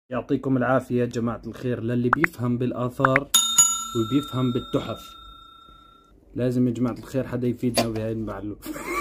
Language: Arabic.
يعطيكم العافية يا جماعة الخير، للي بيفهم بالآثار وبيفهم بالتحف. لازم يا جماعة الخير حدا يفيدنا بهاي المعلومة.